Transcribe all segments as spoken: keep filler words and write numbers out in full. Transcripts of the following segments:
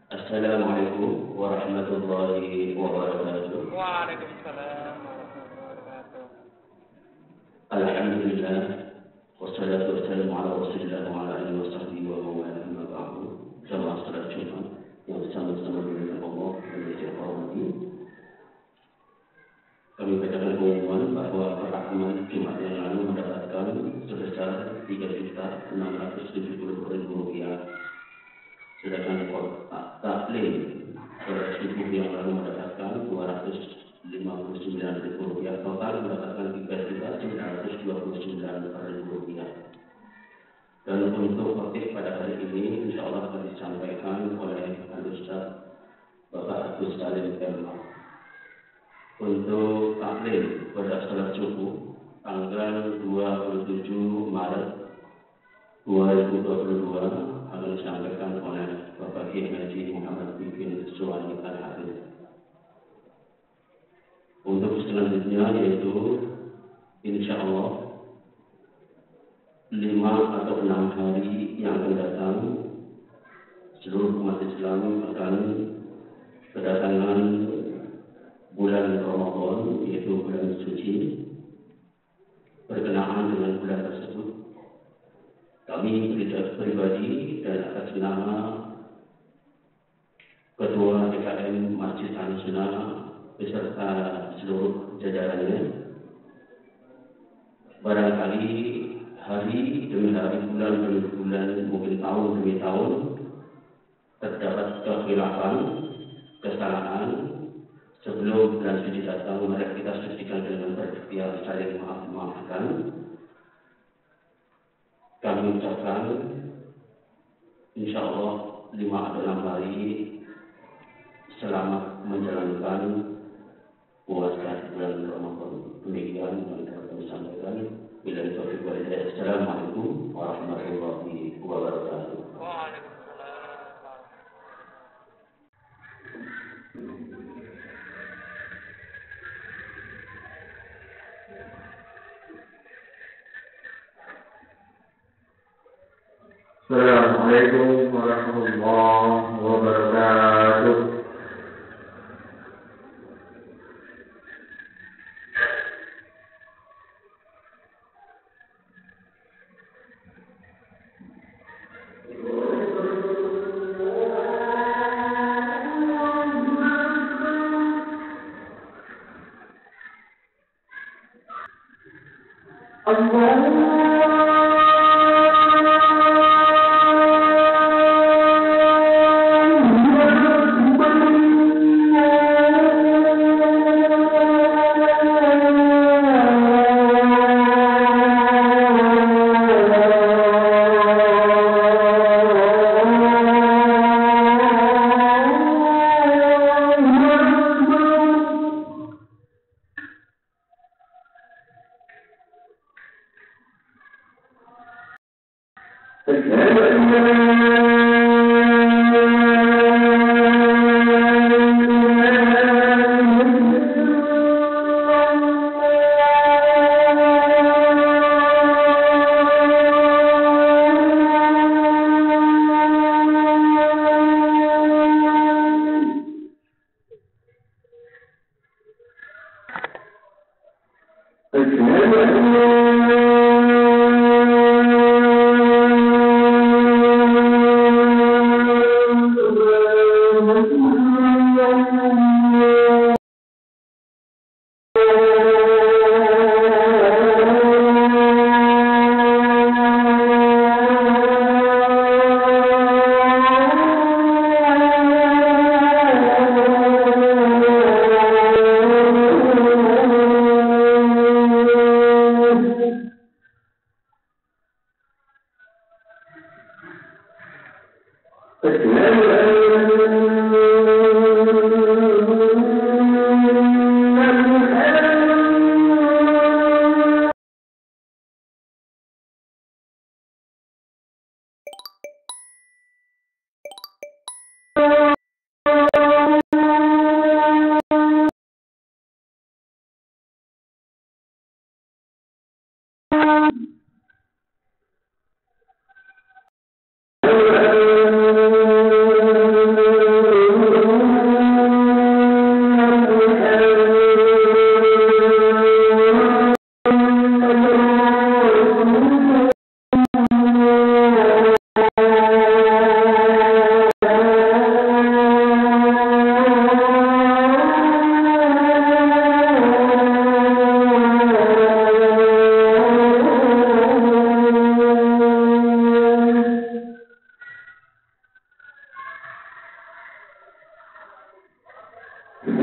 Assalamualaikum warahmatullahi wabarakatuh. Waalaikumsalam warahmatullahi wabarakatuh. Alhamdulillah wassalatu wassalamu ala Rasulillah wa ala alihi washabbihi wa man amma ba'du. Jamaah salat Jumat yang bersama-sama dengan Allah dan dihormati. Kami bacakan pengumuman bahwa para amal Jumat yang lalu mendapatkan sebesar tiga juta enam ratus tujuh puluh ribu rupiah. Sedangkan taklim pada subuh yang lalu mendapatkan dua ratus lima puluh sembilan ribu rupiah, total mendapatkan tiga juta sembilan ratus dua puluh sembilan ribu rupiah. Dan untuk khotib pada hari ini insya Allah akan disampaikan oleh Al-Ustaz Bapak Agus Salim M. Untuk taklim pada salat subuh tanggal dua puluh tujuh Maret dua ribu dua puluh dua akan disampaikan oleh Bapak Kiai Haji Muhammad bin Suwani Al-Hafiz. Untuk selanjutnya yaitu insya Allah lima atau enam hari yang akan datang seluruh umat Islam akan kedatangan bulan Ramadan, yaitu bulan suci. Berkenaan dengan bulan tersebut, kami pribadi dan atas nama Ketua D K M Masjid Al-Sunnah beserta seluruh jajarannya, barangkali hari demi hari, bulan demi bulan, mungkin tahun demi tahun terdapat kekhilafan, kesalahan. Sebelum bulan suci datang, mari kita sucikan dengan berikhtiar saling maaf-maafkan. Kami ucapkan insya Allah lima atau enam hari selamat menjalankan puasa bulan Ramadan. Demikian yang dapat kami sampaikan. Bila taufiq wal hidayah. Assalamualaikum warahmatullahi wabarakatuh. Assalamualaikum warahmatullahi wabarakatuh.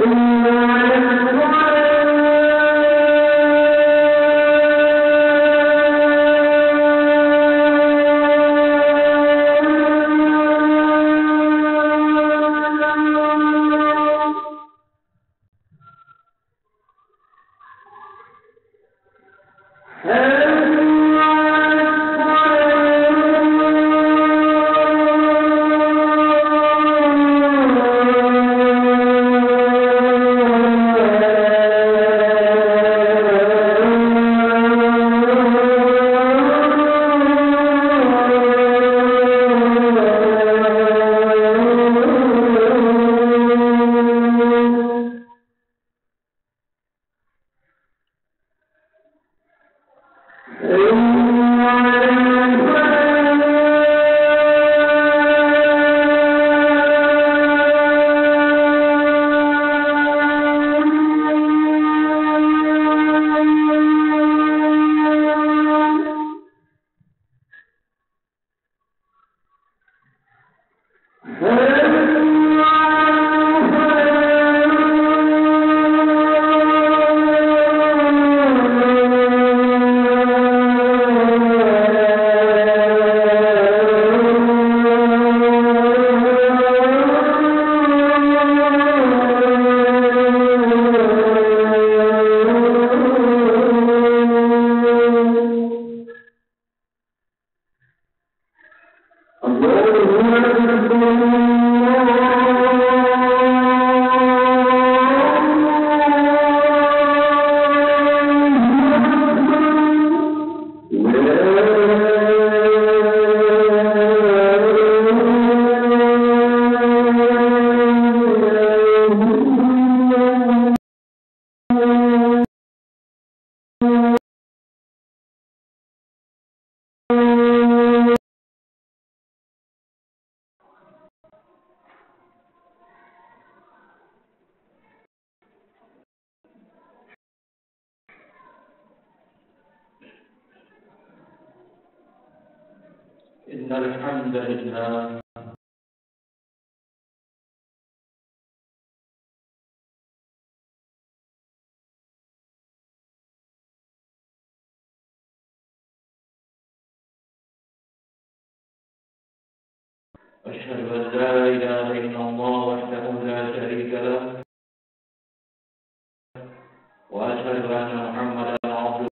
إن الحمد لله أشهد أن لا إله إلا الله وحده لا شريك له وأشهد أن محمدا عبده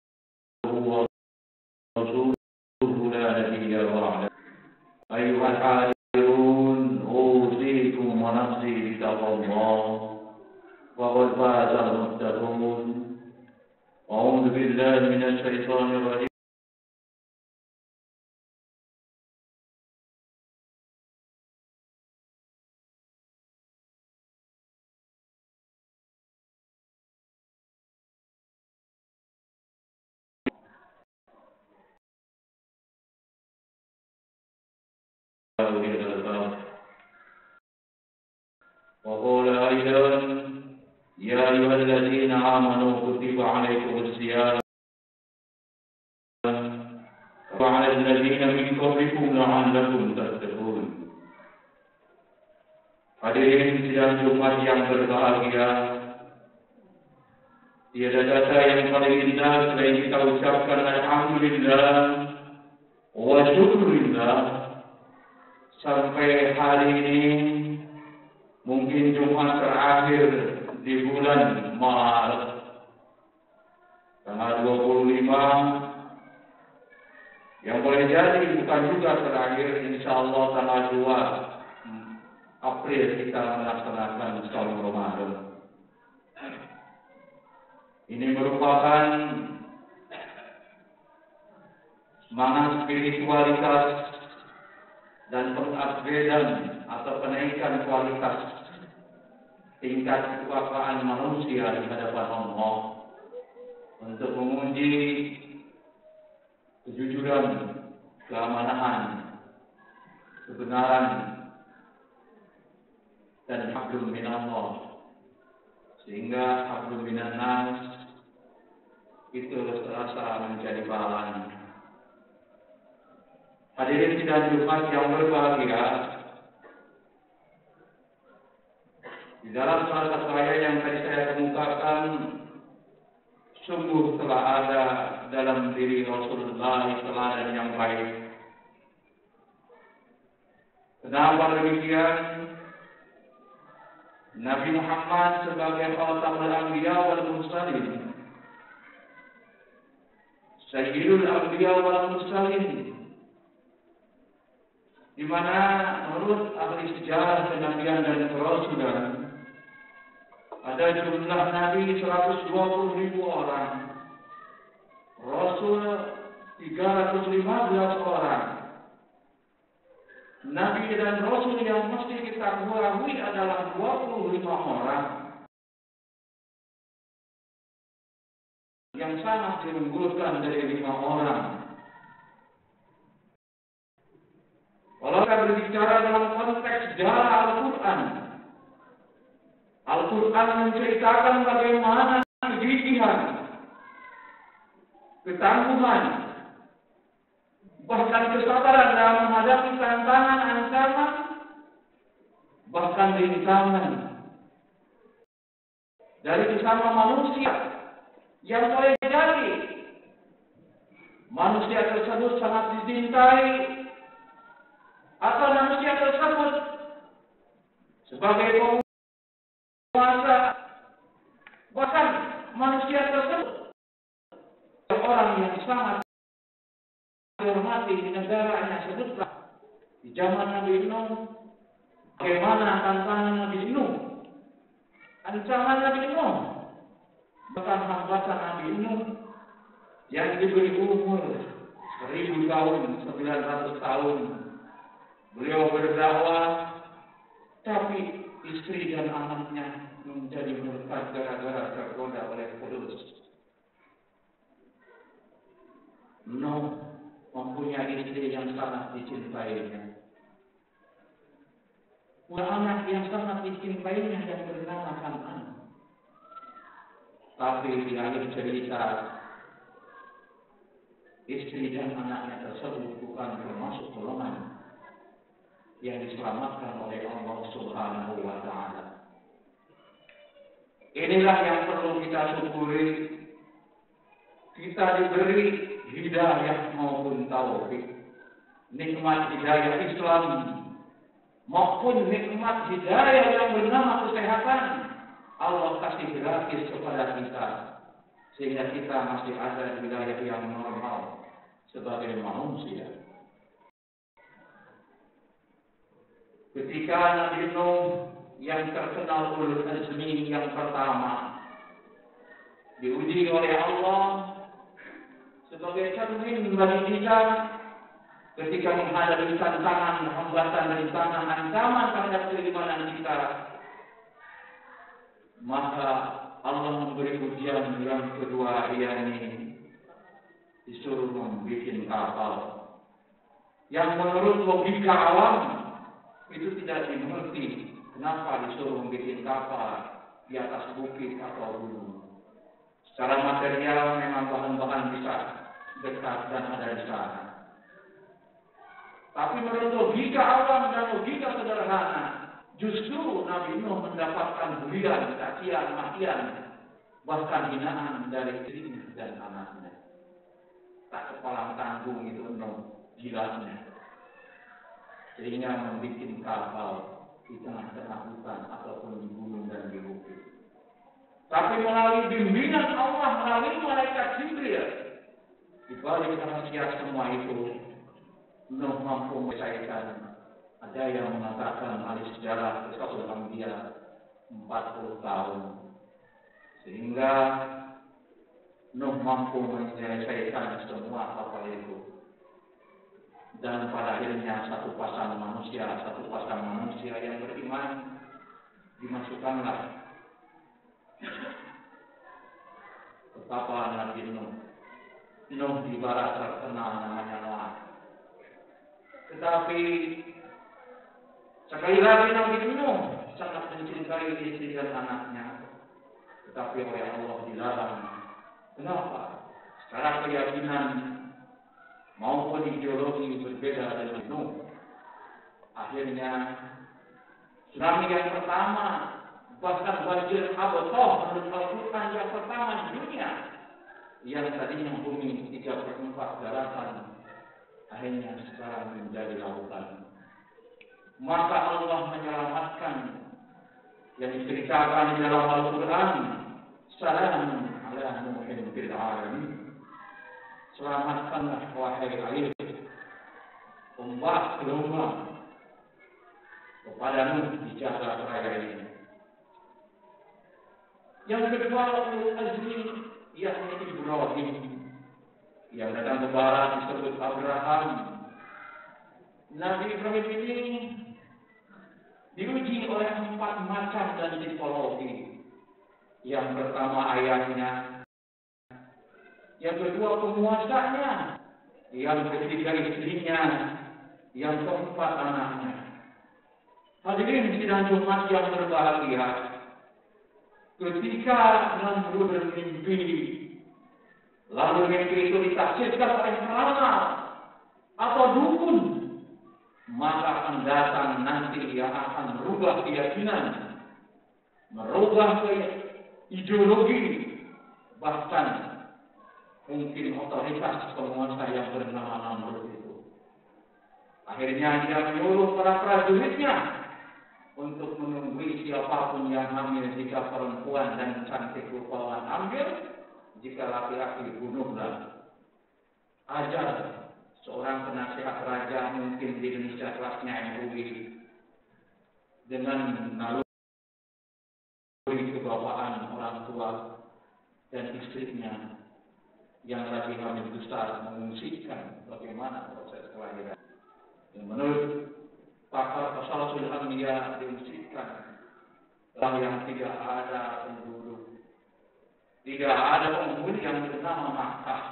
ورسوله لا نبي بعده أيها الحاضرون أوصيكم ونفسي بتقوى الله وقد فاز المتقون أعوذ بالله من الشيطان الرجيم وقال أيضا يا أيها الذين آمنوا كتب عليكم الصيام وعلى الذين من قبلكم لعلكم تتقون. Hadirin sidang Jumat yang berbahagia, tiada kata yang paling indah selain kita ucapkan alhamdulillah wa syukurillah. Sampai hari ini mungkin Jumat terakhir di bulan Maret tanggal dua puluh lima, yang boleh jadi bukan juga terakhir, insya Allah tanggal dua April kita melaksanakan Saum Ramadan. Ini merupakan semangat spiritualitas dan pengupgradean atau kenaikan kualitas tingkat kewakaan manusia di hadapan Allah untuk menguji kejujuran, keamanan, kebenaran, dan hablum minallah, sehingga hablum minannas itu terasa menjadi pahalanya. Hadirin sidang Jumat yang berbahagia, Di dalam salah satu ayat yang tadi saya kemukakan, sungguh telah ada dalam diri Rasulullah teladan yang baik. Kenapa demikian? Nabi Muhammad sebagai khatamul anbiya wal mursalin, sayyidul anbiya wal mursalin, di mana menurut ahli sejarah kenabian dan kerasulan ada jumlah nabi seratus dua puluh ribu orang, rasul tiga ratus lima belas orang. Nabi dan rasul yang mesti kita ketahui adalah dua puluh lima orang yang sangat diunggulkan dari lima orang. Kalau kita berbicara dalam konteks sejarah Al-Quran, Al-Quran menceritakan bagaimana kegigihan, ketangguhan, bahkan kesabaran dalam menghadapi tantangan, ancaman, bahkan rintangan dari sesama manusia yang boleh jadi manusia tersebut sangat dicintai atau manusia tersebut sebagai penguasa, bahkan manusia tersebut orang yang sangat dihormati di negaranya. Sebutlah di zaman Nabi Nuh bagaimana tantangan Nabi Nuh, ancaman Nabi Nuh, bahkan hambatan Nabi Nuh yang diberi umur seribu tahun, sembilan ratus tahun. Beliau berdakwah, tapi istri dan anaknya menjadi murtad gara-gara tergoda oleh Iblis. Nuh mempunyai istri yang sangat dicintainya, punya anak yang sangat dicintainya yang bernama Kan'an. Tapi di akhir cerita, istri dan anaknya tersebut bukan termasuk golongan yang diselamatkan oleh Allah Subhanahu wa Ta'ala. Inilah yang perlu kita syukuri. Kita diberi hidayah maupun taufik, nikmat hidayah Islam maupun nikmat hidayah yang bernama kesehatan, Allah kasih gratis kepada kita, sehingga kita masih ada di wilayah yang normal sebagai manusia. Ketika Nabi Nuh yang terkenal ulul azmi yang pertama diuji oleh Allah sebagai cermin bagi kita ketika menghadapi tantangan, hambatan, rintangan, ancaman terhadap keimanan kita, maka Allah memberi ujian yang kedua, yakni disuruh membuat kapal yang menurut logika awam itu tidak dimengerti. Kenapa disuruh membuat kapal di atas bukit atau gunung? Secara material memang bahan-bahan bisa dekat dan ada di sana. Tapi menurut logika awam dan logika sederhana, justru Nabi Nuh mendapatkan bulian, cacian, makian, bahkan hinaan dari istrinya dan anaknya. Tak kepala tanggung itu Nuh, gilanya. Sehingga membuat kapal di tengah-tengah hutan ataupun di gunung dan di bukit. Tapi melalui bimbingan Allah, melalui malaikat Jibril, di balik rahasia semua itu, Nuh mampu menyelesaikan. Ada yang mengatakan ahli sejarah Rasul Anbiya empat puluh tahun, sehingga Nuh mampu menyelesaikan semua kapal itu. Dan pada akhirnya satu pasang manusia, satu pasang manusia yang beriman dimasukkanlah ke kapal Nabi Nuh. Nuh di barat terkenal namanya Noah. Tetapi sekali lagi Nabi Nuh sangat mencintai istri dan anaknya, tetapi oleh Allah dilarang. Kenapa? Secara keyakinan maupun ideologi berbeda dengan Nuh. Akhirnya tsunami yang pertama bahkan banjir Habasah menurut Al-Quran yang pertama di dunia, yang tadinya bumi tiga per empat daratan, akhirnya sekarang menjadi lautan. Maka Allah menyelamatkan yang diceritakan di dalam Al-Quran, salamun ala Nuhin fil alamin. Selamatkanlah wahai air, ombak gelombang kepada Nuh di jagat raya ini. Yang kedua, ulul azmi, yakni Ibrahim, yang datang ke barat disebut Abraham. Nabi Ibrahim ini diuji oleh empat macam dan tipologi. Yang pertama ayahnya, yang kedua penguasanya, yang ketiga istrinya, yang keempat anaknya. Hadirin sidang Jumat yang berbahagia, ketika Namrud bermimpi, lalu mimpi itu ditafsirkan oleh peramal atau dukun, maka akan datang nanti yang akan merubah keyakinan, merubah ideologi, bahkan mungkin otoritas penguasa yang bernama Namrud itu. Akhirnya dia menyuruh para prajuritnya untuk menunggui siapapun yang hamil, jika perempuan dan cantik rupawan ambil, jika laki-laki bunuhlah. Ajar seorang penasihat raja mungkin di Indonesia kelasnya M U I dengan naluri kebawaan orang tua dan istrinya yang lagi hamil besar mengungsikan bagaimana proses kelahiran. Yang menurut pakar Qasasul Anbiya diungsikan yang tidak ada penduduk, tidak ada penghuni yang bernama Makkah.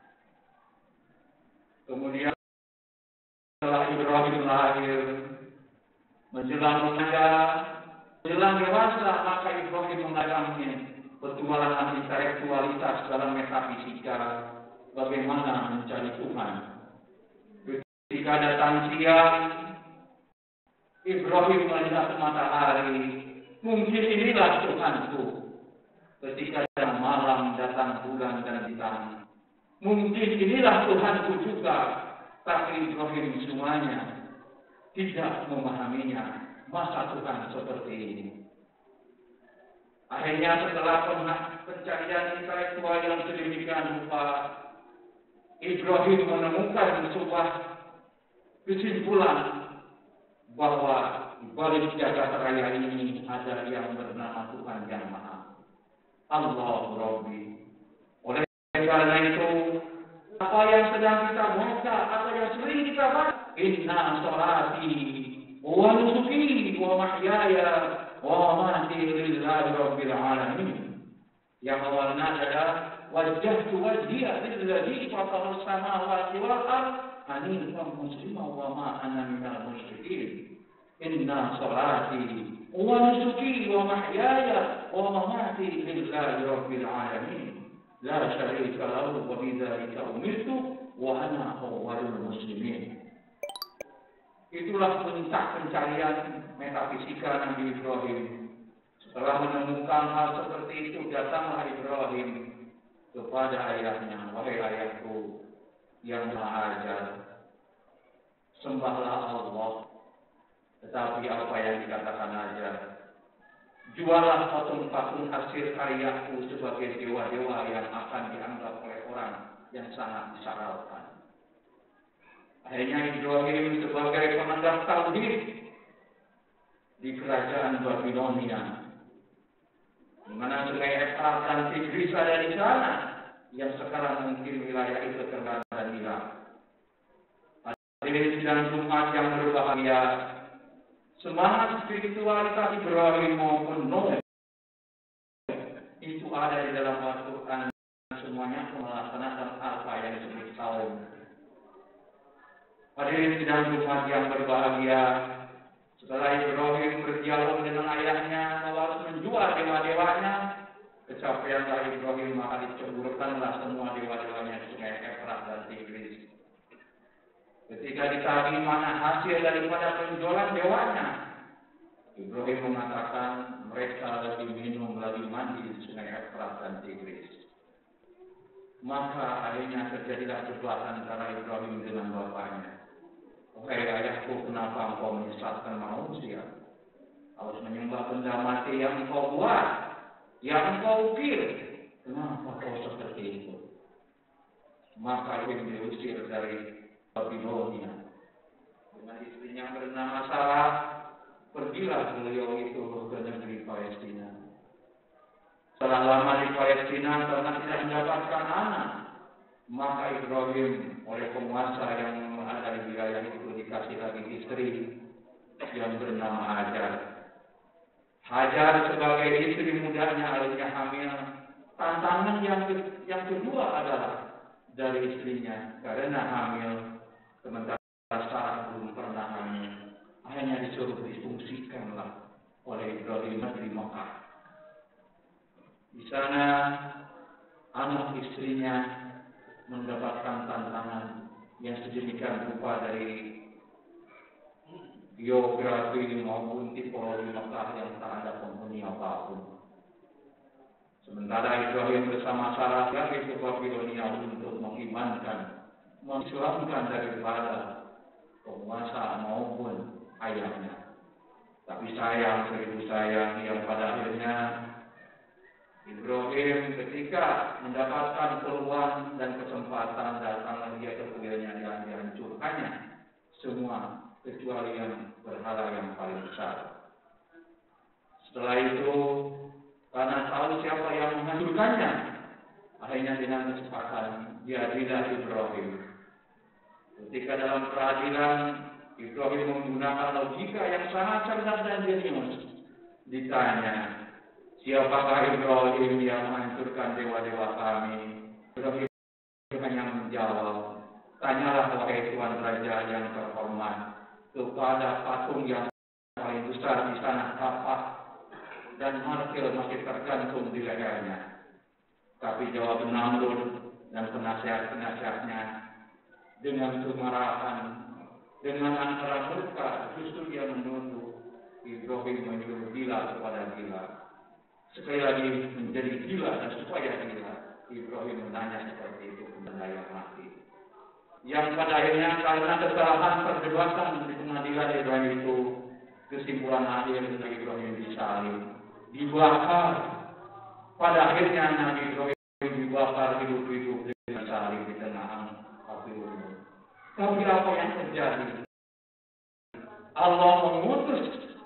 Kemudian setelah Ibrahim lahir, menjelang mengajar, menjelang dewasa, maka Ibrahim mengalami petualangan intelektualitas dalam metafisika, bagaimana mencari Tuhan. Ketika datang siang, Ibrahim melihat matahari, mungkin inilah Tuhanku. Ketika datang malam, datang bulan dan bintang, mungkin inilah Tuhanku juga. Tapi Ibrahim semuanya tidak memahaminya, masa Tuhan seperti ini. Akhirnya setelah pencarian intelektual yang sedemikian rupa, Ibrahim menemukan sebuah kesimpulan bahwa di balik jagat raya ini ada yang bernama Tuhan yang Maha, Allah Rabbi. Oleh karena itu, apa yang sedang kita baca atau yang sering kita baca, inna sholati wa nusuki wa mahyaya wa mamati lillahi rabbil alamin. Yang awalnya adalah wajjahtu wajhiya lilladzi fatara as-samawati wal ardh hanifan musliman wa ma ana minal musyrikin. Inna sholati wa nusuki wa mahyaya wa mamati lillahi rabbil alamin. La syarika lahu wa bidzalika umirtu wa ana awwalul muslimin. Itulah puncak pencarian metafisika Nabi Ibrahim. Setelah menemukan hal seperti itu, datanglah Ibrahim kepada ayahnya, wahai ayahku yang Maha Ajar, sembahlah Allah. Tetapi apa yang dikatakan ajar, jualah patung-patung hasil karyaku sebagai dewa-dewa yang akan dianggap oleh orang yang sangat disakralkan. Akhirnya Ibrahim sebagai penegak tauhid di kerajaan Babilonia, di mana sungai Efrat dan Tigris ada di sana, yang sekarang mungkin wilayah itu terkena dan hilang. Hadirin sidang Jumat yang berbahagia, semangat spiritualitas Ibrahim maupun Nuh itu ada di dalam Al-Quran, semuanya melaksanakan apa yang disebut saum. Hadirin sidang Jumat yang berbahagia, setelah Ibrahim berdialog dengan ayahnya bahwa harus menjual dewa-dewanya, kecapeanlah Ibrahim, maka diceburkanlah semua dewa-dewanya di sungai Efrat dan Tigris. Ketika ditagih mana hasil daripada penjualan dewanya, Ibrahim mengatakan mereka lagi minum, lagi mandi di sungai Efrat dan Tigris. Maka akhirnya terjadilah debat antara Ibrahim dengan bapaknya. Wahai ayahku, kenapa engkau menyesatkan manusia? Harus menyembah benda mati yang engkau buat, yang engkau ukir. Kenapa kau seperti itu? Maka Ibrahim diusir dari Babilonia. Dengan istrinya bernama Sarah, pergilah beliau itu ke negeri Palestina. Setelah lama di Palestina karena tidak mendapatkan anak, maka Ibrahim oleh penguasa yang ada di wilayah itu dikasih lagi istri yang bernama Hajar. Hajar sebagai istri mudanya akhirnya hamil. Tantangan yang ke, yang kedua adalah dari istrinya karena hamil, sementara Sarah belum pernah hamil. Akhirnya disuruh difungsikanlah oleh Ibrahim di Mekah. Di sana anak istrinya mendapatkan tantangan yang sedemikian rupa dari geografi maupun tipologi Mekah yang tak ada penghuni apapun. Sementara Ibrahim bersama Sarah pergi ke Babilonia untuk mengimankan, mengislamkan daripada penguasa maupun ayahnya. Tapi sayang, seribu sayang, yang pada akhirnya Ibrahim ketika mendapatkan peluang dan kesempatan datanglah dia ke kuilnya yang dihancurkannya semua kecuali yang berhala yang paling besar. Setelah itu karena tahu siapa yang menghancurkannya, akhirnya dengan kesepakatan diadilah Ibrahim. Ketika dalam peradilan Ibrahim menggunakan logika yang sangat cerdas dan jenius. Ditanya, siapakah Ibrahim yang menghancurkan dewa-dewa kami? Ibrahim hanya menjawab, tanyalah wahai Tuan Raja yang terhormat kepada patung yang paling besar di sana kapak dan martil masih tergantung di lehernya. Tapi jawab Namrud dan penasihat-penasihatnya dengan kemarahan, dengan antara murka, justru dia menuduh Ibrahim menyuruh gila kepada gila. Sekali lagi menjadi gila dan supaya gila, Ibrahim menanya seperti itu kepada yang mati. Yang pada akhirnya karena kesalahan perdebatan di pengadilan Ibrahim itu, kesimpulan akhir dari Ibrahim disalib, dibakar. Pada akhirnya Nabi Ibrahim dibakar hidup-hidup dengan salib di tengah api unggun. Tapi apa yang terjadi? Allah mengutus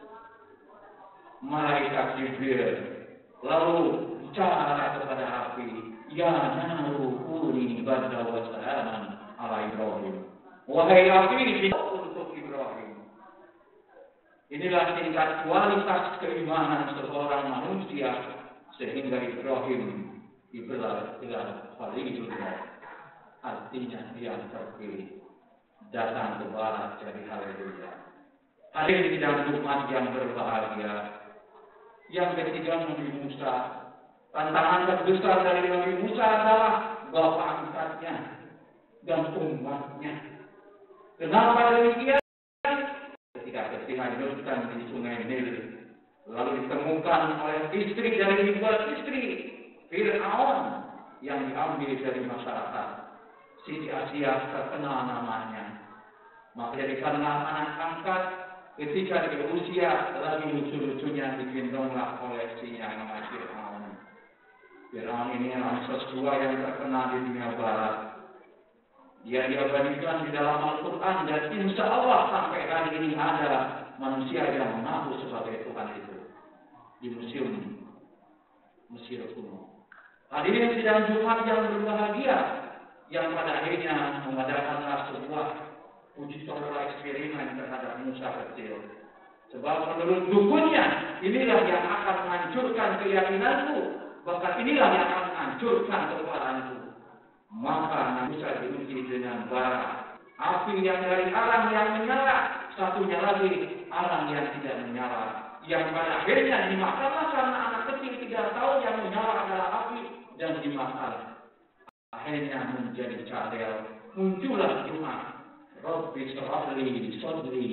malaikat Jibril lalu bicara kepada api, ya naru kuni barda wa salaman ala Ibrahim. Wahai api, untuk Ibrahim. Inilah tingkat kualitas keimanan seorang manusia sehingga Ibrahim digelar gelar Khalilullah, artinya yang terpilih, datang ke barat jadi haleluya. Hadir sidang umat yang berbahagia. Yang ketiga, Nabi Musa. Tantangan terbesar dari Nabi Musa adalah bapak angkatnya dan umatnya. Kenapa demikian? Ketika dilanjutkan di Sungai Nil, lalu ditemukan oleh istri dari dua istri Fir'aun yang diambil dari masyarakat. Siti Asia terkenal namanya. Maka jadikanlah anak angkat ketika di usia lagi lucu-lucunya digendonglah oleh si yang nama Fir'aun. Fir'aun ini raksasa dua yang terkenal di dunia barat. Dia diabadikan di dalam Al-Quran dan insya Allah sampai hari ini ada manusia yang mengaku sebagai Tuhan itu di museum Mesir kuno. Hadirin sidang Jumat yang berbahagia, yang pada akhirnya mengadakanlah sebuah uji coba eksperimen terhadap Musa kecil. Sebab menurut dukunnya, inilah yang akan menghancurkan keyakinanku, bahkan inilah yang akan menghancurkan kebenaranku. Maka Musa diuji dengan bara, api yang dari arang yang menyala, satunya lagi arang yang tidak menyala. Yang pada akhirnya dimakanlah karena anak kecil tiga tahun yang menyala adalah api dan dimakan. Akhirnya menjadi cadel. Muncullah Jumat. Rabbi syrahli sadri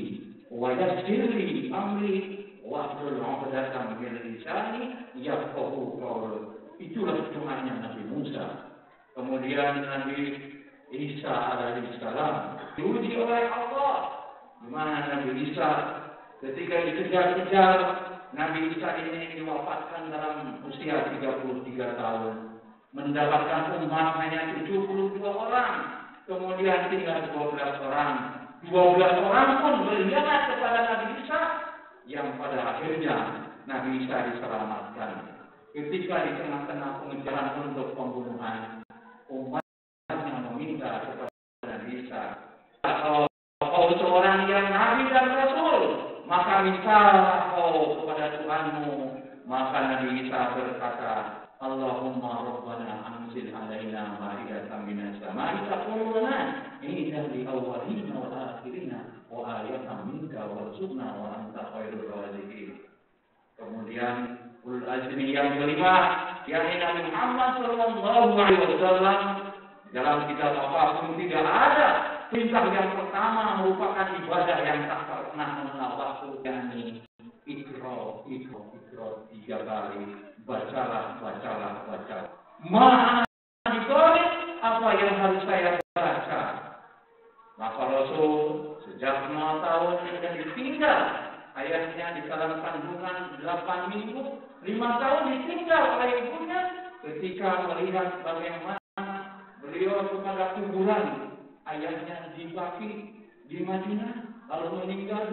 wa yassir li amri wahlul 'uqdatam min lisani yafqahu qawli. Itulah doanya Nabi Musa. Kemudian Nabi Isa alaihissalam diuji oleh Allah. Di mana Nabi Isa ketika dikejar-kejar, Nabi Isa ini diwafatkan dalam usia tiga puluh tiga tahun. Mendapatkan umat hanya tujuh puluh dua orang. Kemudian tinggal dua belas orang. dua belas orang pun berkhianat kepada Nabi Isa, yang pada akhirnya Nabi Isa diselamatkan. Ketika di tengah-tengah pengejaran untuk pembunuhan, umatnya meminta kepada Nabi Isa, kalau kau seorang yang Nabi dan Rasul, maka mintalah kau kepada Tuhanmu. Maka Nabi Isa berkata, Allahumma rabbana anzil alaina ma'idatan minas sama'i takunu lana idan li awwalina wa akhirina wa ayatan minka warzuqna wa anta khairur raziqin. Kemudian ulul azmi yang kelima, yakni Nabi Muhammad sallallahu alaihi wasallam. Dalam kitab apapun tidak ada perintah yang pertama merupakan ibadah yang tak pernah mengenal waktu, yakni ikro, ikro, ikro tiga kali. Bacalah, bacalah, bacalah. Ma'ana ditulis apa yang harus saya baca. Maka Rasul sejak lima tahun sudah ditinggal. Ayahnya di dalam kandungan delapan minggu, lima tahun ditinggal oleh ibunya ketika melihat bagaimana beliau kepada kuburan ayahnya di Baqi di Madinah, lalu meninggal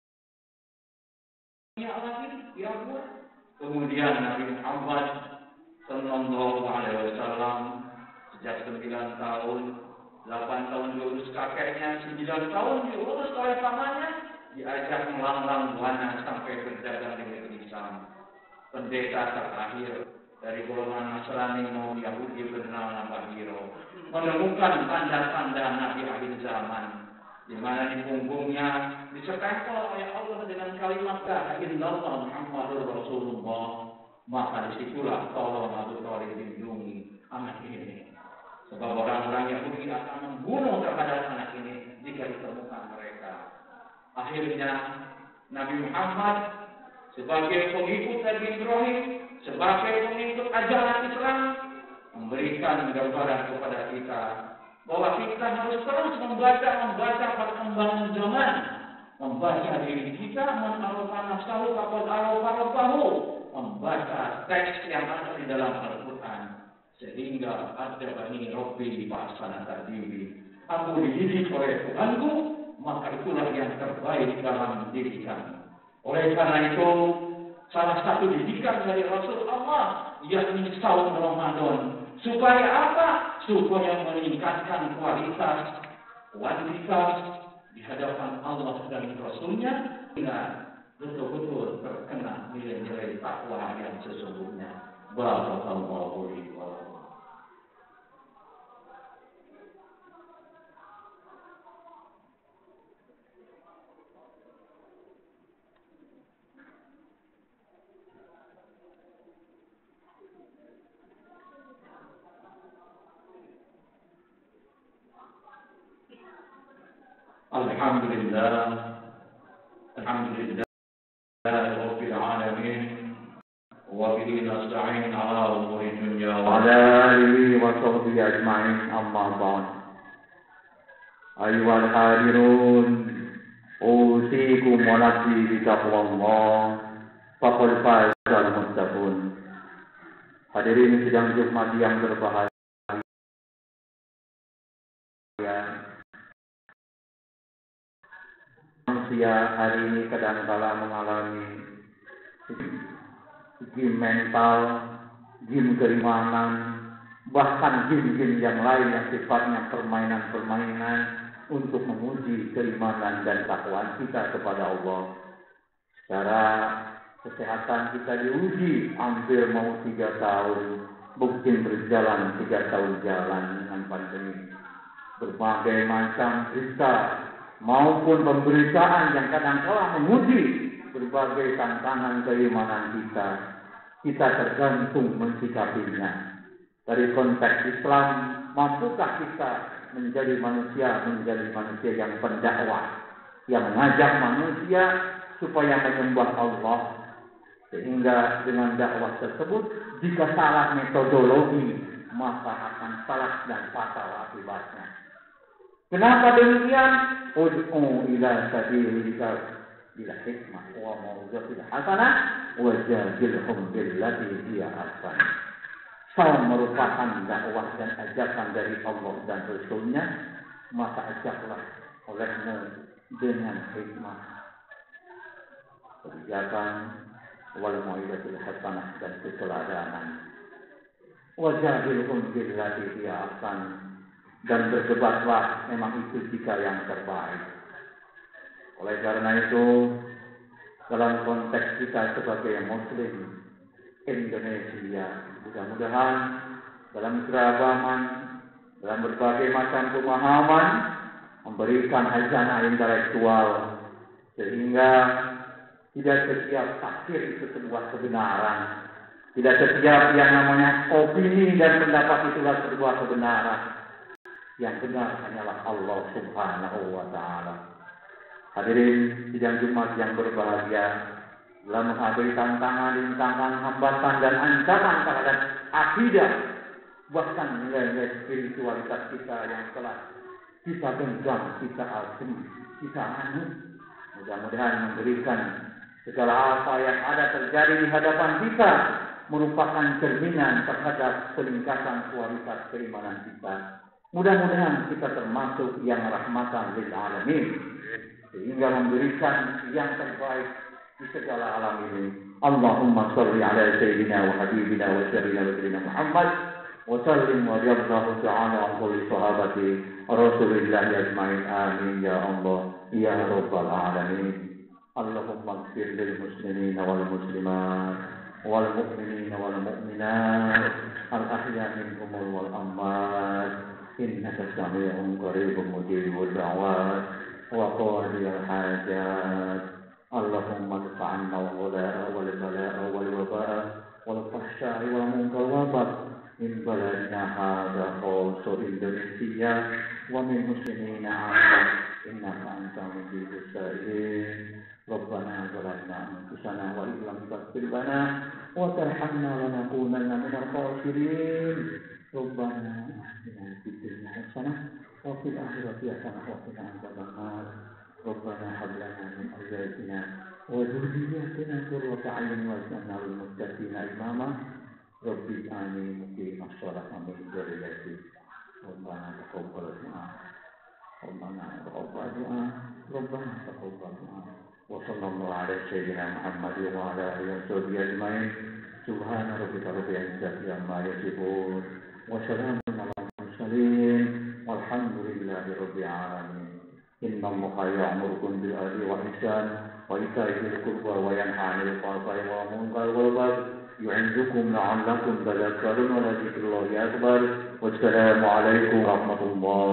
dunia lagi di Uhud. Kemudian Nabi Muhammad sallallahu alaihi wasallam sejak sembilan tahun, delapan tahun diurus kakeknya, sembilan tahun diurus oleh pamannya, diajak melanglang buana sampai berdagang di negeri Syam. Pendeta terakhir dari golongan Nasrani maupun Yahudi bernama Bahiro menemukan tanda-tanda Nabi akhir zaman, di mana di punggungnya disetempel oleh Allah dengan kalimat la ilaha illallah Muhammadur Rasulullah. Maka disitulah tolong Abu Thalib lindungi anak ini, sebab orang-orang Yahudi akan membunuh terhadap anak ini jika ditemukan mereka. Akhirnya Nabi Muhammad sebagai pengikut Nabi Ibrahim, sebagai pengikut ajaran Islam, memberikan gambaran kepada kita bahwa kita harus terus membaca membaca perkembangan zaman, membaca diri kita, menarufan nafsahu kapal aruf-arufahu, membaca teks yang ada di dalam Al-Quran, sehingga ada bani Rabbi bahasana tadiri, aku dididik oleh Tuhanku, maka itulah yang terbaik dalam diri kami. Oleh karena itu, salah satu didikan dari Rasul Allah yakni saum Ramadan. Supaya apa? Supaya meningkatkan kualitas, kuantitas di hadapan Allah dan Rasulnya, hingga betul-betul terkena nilai-nilai takwa yang sesungguhnya. Barakallahu fiikum. Alhamdulillah, alhamdulillah, rabbil alamin, wa bihi nasta'in ala umuri dunya wa ala alihi wa sahbihi ajma'in, amma ba'd. Ayyuhal hadirun, usikum wa nafsi bi taqwallah, faqad fazal muttaqun. Hadirin sidang Jumat yang berbahagia, manusia hari ini kadang-kala mengalami gim mental, gim keimanan, bahkan gim-gim yang lain yang sifatnya permainan-permainan untuk menguji keimanan dan takwaan kita kepada Allah. Secara kesehatan kita diuji hampir mau tiga tahun, mungkin berjalan tiga tahun jalan dengan pandemi. Berbagai macam berita maupun pemberitaan yang kadang-kala menguji berbagai tantangan keimanan kita. Kita tergantung mensikapinya. Dari konteks Islam, mampukah kita menjadi manusia, menjadi manusia yang pendakwah, yang mengajak manusia supaya menyembah Allah. Sehingga dengan dakwah tersebut, jika salah metodologi, maka akan salah dan fatal akibatnya. Kenapa demikian? Ud'u ila sabilika bil hikmah wa mau'izatil hasanah wa jadilhum billati hiya ahsan. Saum merupakan dakwah dan ajakan dari Allah dan Rasul-Nya, maka ajaklah olehmu dengan hikmah, kebijakan, wal mau'izatil hasanah dan keteladanan. Wa jadilhum billati hiya ahsan, dan berdebatlah memang itu jika yang terbaik. Oleh karena itu, dalam konteks kita sebagai Muslim Indonesia, mudah-mudahan dalam keragaman, dalam berbagai macam pemahaman, memberikan hajana intelektual, sehingga tidak setiap takdir itu sebuah kebenaran, tidak setiap yang namanya opini dan pendapat itulah sebuah kebenaran. Yang benar hanyalah Allah Subhanahu wa Ta'ala. Hadirin sidang Jumat yang berbahagia, dalam menghadapi tantangan-tantangan, hambatan dan ancaman terhadap akidah, bahkan nilai-nilai spiritualitas kita yang telah kita genggam, kita agem, kita anut, mudah-mudahan memberikan segala apa yang ada terjadi di hadapan kita merupakan cerminan terhadap peningkatan kualitas keimanan kita. Mudah-mudahan kita termasuk yang rahmatan lil alamin, sehingga memberikan yang terbaik di segala alam ini. Allahumma shalli ala sayyidina wa habibina wa syarina wa sayyidina Muhammad wa sallim wa radiyallahu ta'ala an kulli sahabati Rasulillah ajma'in. Amin ya Allah ya rabbal alamin. Allahumma ighfir lil muslimina wal muslimat wal mu'minina wal mu'minat al ahya minhum wal amwat. إنك سميع قريب مجيب الدعوات وقاضي الحاجات. اللهم ادفع عنا الغلاء والبلاء والوباء والفحشاء والمنكر والبغي من بلدنا هذا خاص إندونيسيا ومن مسلمين عامة إنك أنت مجيب السائلين. ربنا ظلمنا أنفسنا وإن لم تغفر لنا وترحمنا لنكونن من الخاسرين. ربنا آتنا في الدنيا حسنة وفي الآخرة حسنة وقنا عذاب النار. ربنا هب لنا من أزواجنا وذرياتنا قرة أعين واجعلنا للمتقين إماما. ربي آمين مقيم الصلاة من ذريتي. ربنا تقبل دعاء ربنا تقبل دعاء ربنا تقبل دعاء. وصلى الله على سيدنا محمد وعلى آله وصحبه أجمعين. سبحان ربك رب العزة عما يصفون وسلام على المرسلين والحمد لله رب العالمين. إن الله يأمركم بالعدل والإحسان وإيتاء ذي القربى وينهى عن الفحشاء والمنكر والبغي يعظكم لعلكم تذكرون ولذكر الله أكبر. والسلام عليكم ورحمة الله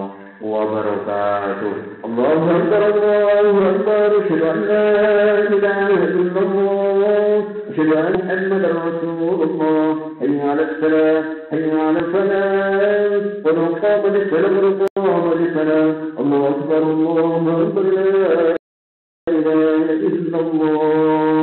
وبركاته. الله أكبر الله أكبر. أشهد أن لا إله إلا الله أشهد أن محمدا رسول الله. حي على الصلاة حي على الفلاح قد قامت الصلاة قد قامت الصلاة. الله أكبر الله أكبر لا إله إلا الله.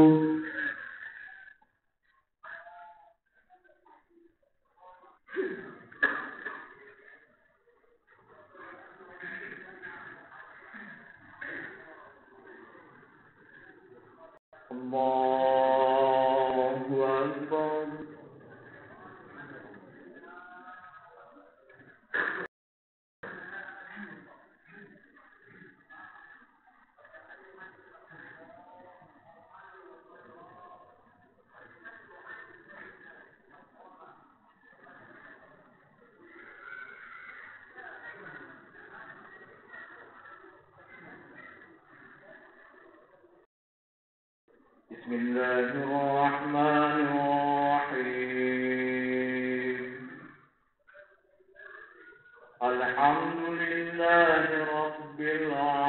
Allahu Akbar. Bismillahirrahmanirrahim. Alhamdulillahi Rabbil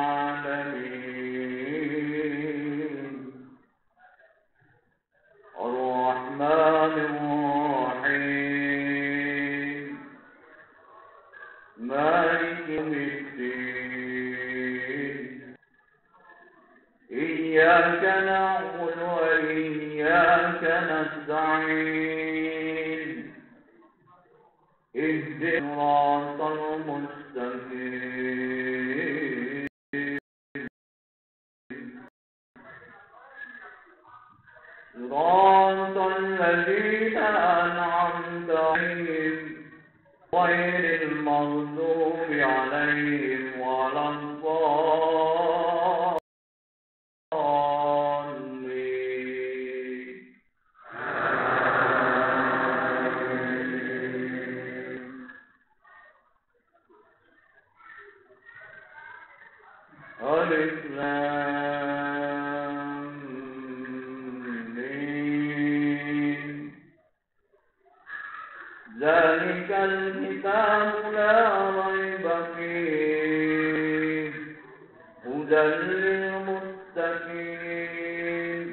Alamin. Ar-Rahmanirrahim. Maliki yaumiddin. نعبد وإياك نستعين اهدنا الصراط المستقيم صراط الذين أنعمت عليهم غير المغضوب عليهم ولا الضالين ألف لام ميم ذلك الكتاب لا ريب فيه هدى للمتقين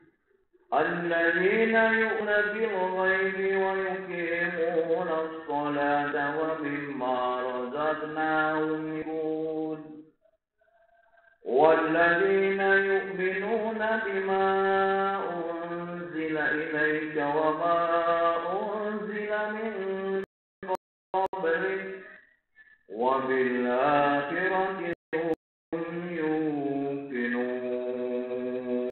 الذين يؤمنون بالغيب ويقيمون الصلاة ومما رزقناهم ينفقون والذين يؤمنون بما أنزل إليك وما أنزل من قبلك وبالآخرة هم يوقنون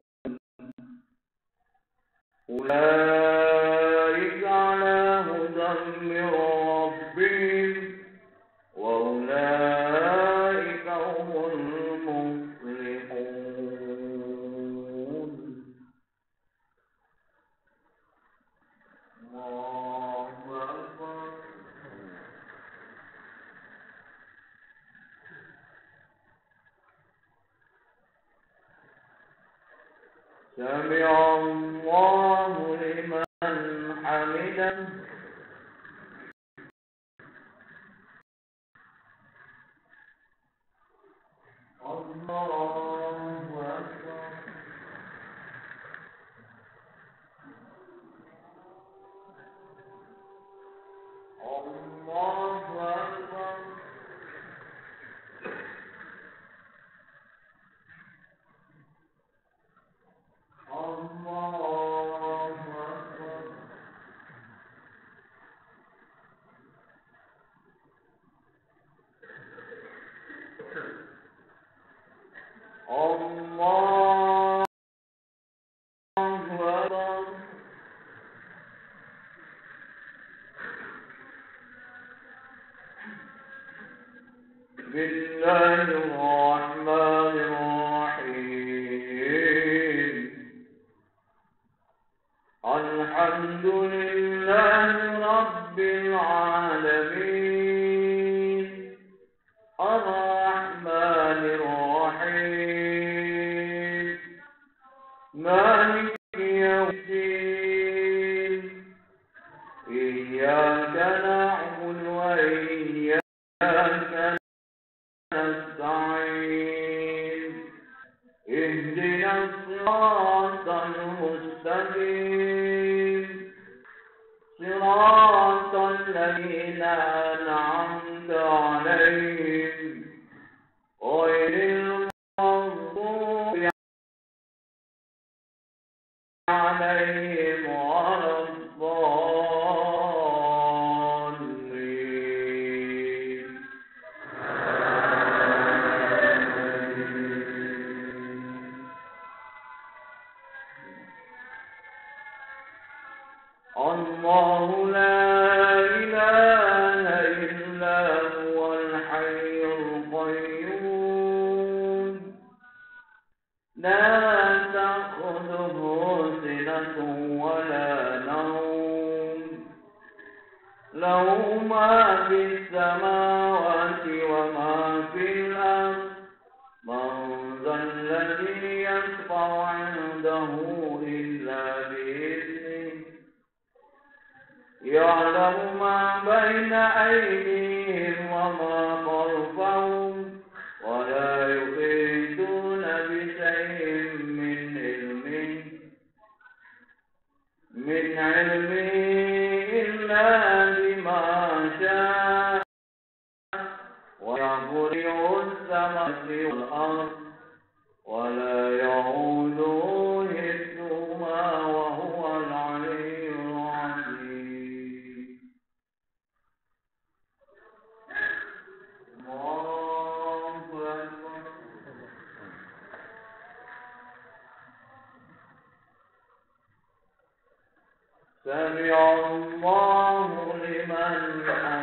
أولئك على هدى من ربهم وأولئك هم المفلحون. الله أكبر. سمع الله لمن حمده. الله أكبر. الله أكبر. الله أكبر. الله أكبر. بسم الله الرحمن الرحيم الحمد لله رب العالمين الرحمن الرحيم مالك يوم الدين إياك نعبد وإياك نستعين اهدنا الصراط المستقيم صراط الذين أنعمت عليهم غير المغضوب عليهم ولا الضالين. الله لا إله إلا هو الحي القيوم لا تأخذه سنة ولا نوم له ما في السماوات وما في الأرض من ذا الذي يشفع عنده إلا بإذنه يعلم ما بين أيديهم وما خلفهم ولا يحيطون بشيء من علمه من علمه إلا بما شاء ويغفر السماوات والأرض ولا يعوده سمع الله لمن